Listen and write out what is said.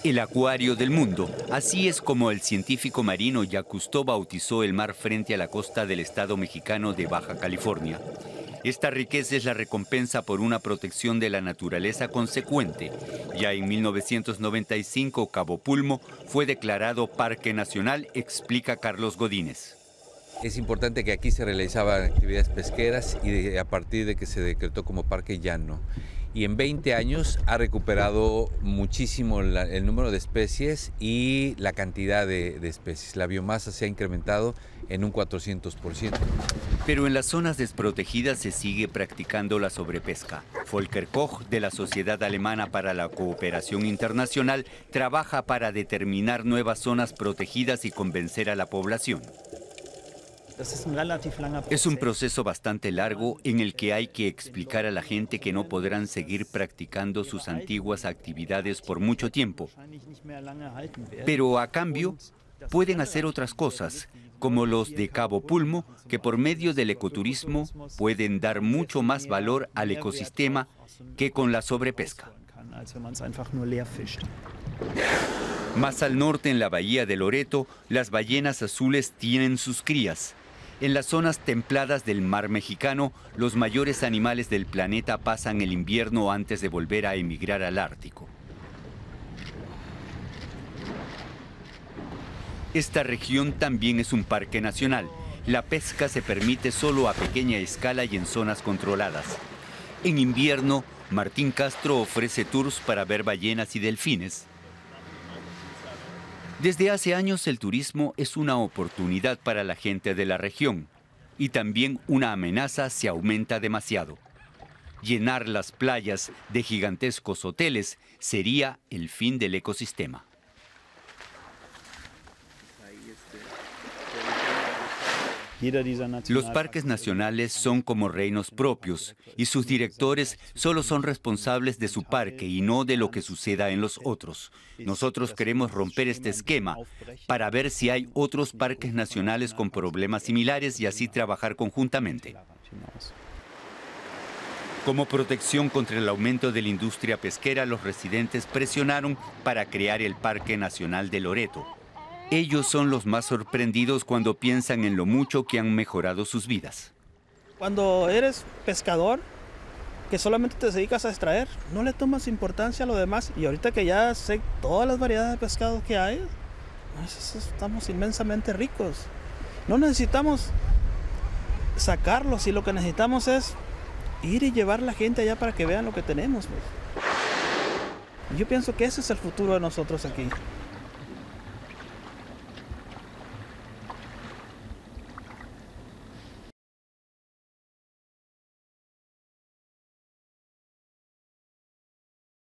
El acuario del mundo. Así es como el científico marino Jacques Cousteau bautizó el mar frente a la costa del estado mexicano de Baja California. Esta riqueza es la recompensa por una protección de la naturaleza consecuente. Ya en 1995, Cabo Pulmo fue declarado Parque Nacional, explica Carlos Godínez. Es importante que aquí se realizaban actividades pesqueras y a partir de que se decretó como parque ya no. Y en 20 años ha recuperado muchísimo el número de especies y la cantidad de especies. La biomasa se ha incrementado en un 400%. Pero en las zonas desprotegidas se sigue practicando la sobrepesca. Volker Koch, de la Sociedad Alemana para la Cooperación Internacional, trabaja para determinar nuevas zonas protegidas y convencer a la población. Es un proceso bastante largo en el que hay que explicar a la gente que no podrán seguir practicando sus antiguas actividades por mucho tiempo. Pero a cambio, pueden hacer otras cosas, como los de Cabo Pulmo, que por medio del ecoturismo pueden dar mucho más valor al ecosistema que con la sobrepesca. Más al norte, en la bahía de Loreto, las ballenas azules tienen sus crías. En las zonas templadas del mar Mexicano, los mayores animales del planeta pasan el invierno antes de volver a emigrar al Ártico. Esta región también es un parque nacional. La pesca se permite solo a pequeña escala y en zonas controladas. En invierno, Martín Castro ofrece tours para ver ballenas y delfines. Desde hace años el turismo es una oportunidad para la gente de la región y también una amenaza si aumenta demasiado. Llenar las playas de gigantescos hoteles sería el fin del ecosistema. Los parques nacionales son como reinos propios y sus directores solo son responsables de su parque y no de lo que suceda en los otros. Nosotros queremos romper este esquema para ver si hay otros parques nacionales con problemas similares y así trabajar conjuntamente. Como protección contra el aumento de la industria pesquera, los residentes presionaron para crear el Parque Nacional de Loreto. Ellos son los más sorprendidos cuando piensan en lo mucho que han mejorado sus vidas. Cuando eres pescador, que solamente te dedicas a extraer, no le tomas importancia a lo demás. Y ahorita que ya sé todas las variedades de pescado que hay, pues estamos inmensamente ricos. No necesitamos sacarlos y lo que necesitamos es ir y llevar a la gente allá para que vean lo que tenemos. Pues. Yo pienso que ese es el futuro de nosotros aquí.